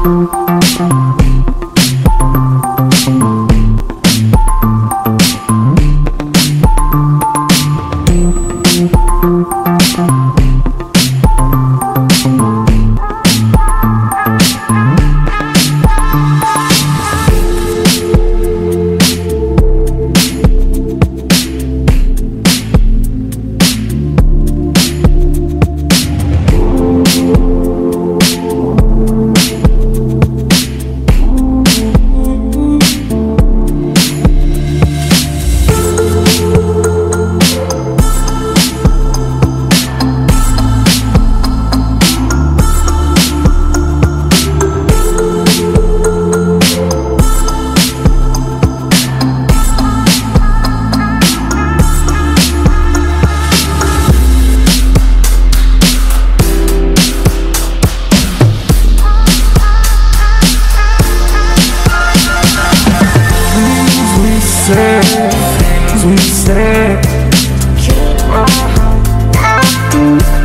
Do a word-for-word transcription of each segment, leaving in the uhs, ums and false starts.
Things we said, keep our heart.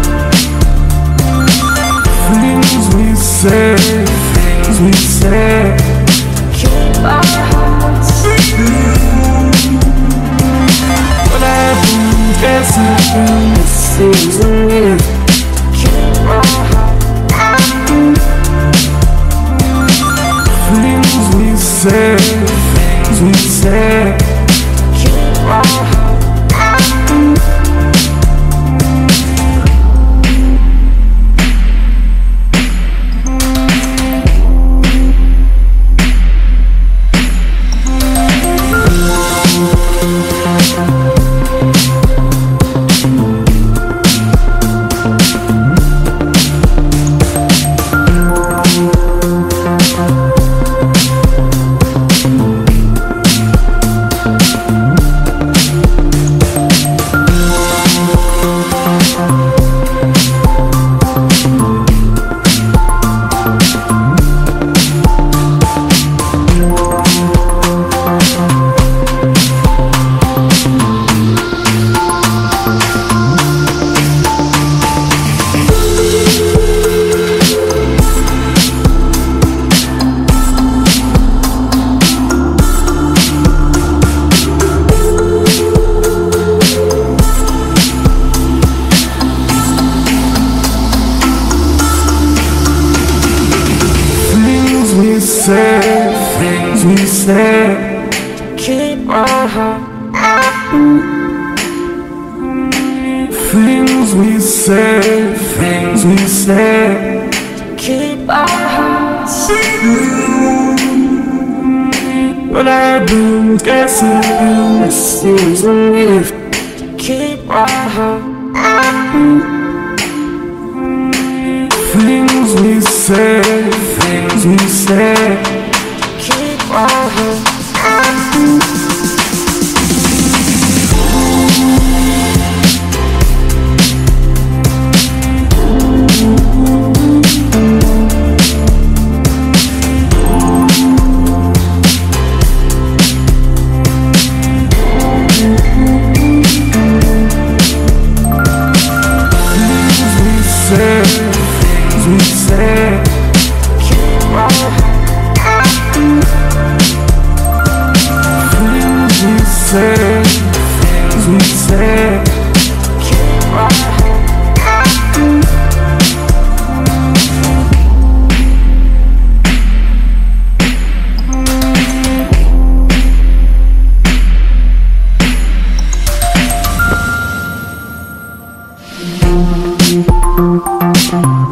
Things we said, things we said, keep our hearts. But I've been guessing in the season with keep our heart. Things we said, things we said, keep our heart. Said, things we said, keep our heart. Things we said, things we said, keep our hearts. But I've been guessing in the season if keep our heart. Things we said, things we said, keep our heart. We said, keep our heart. Things we said, things we said, keep our heart. Thank you.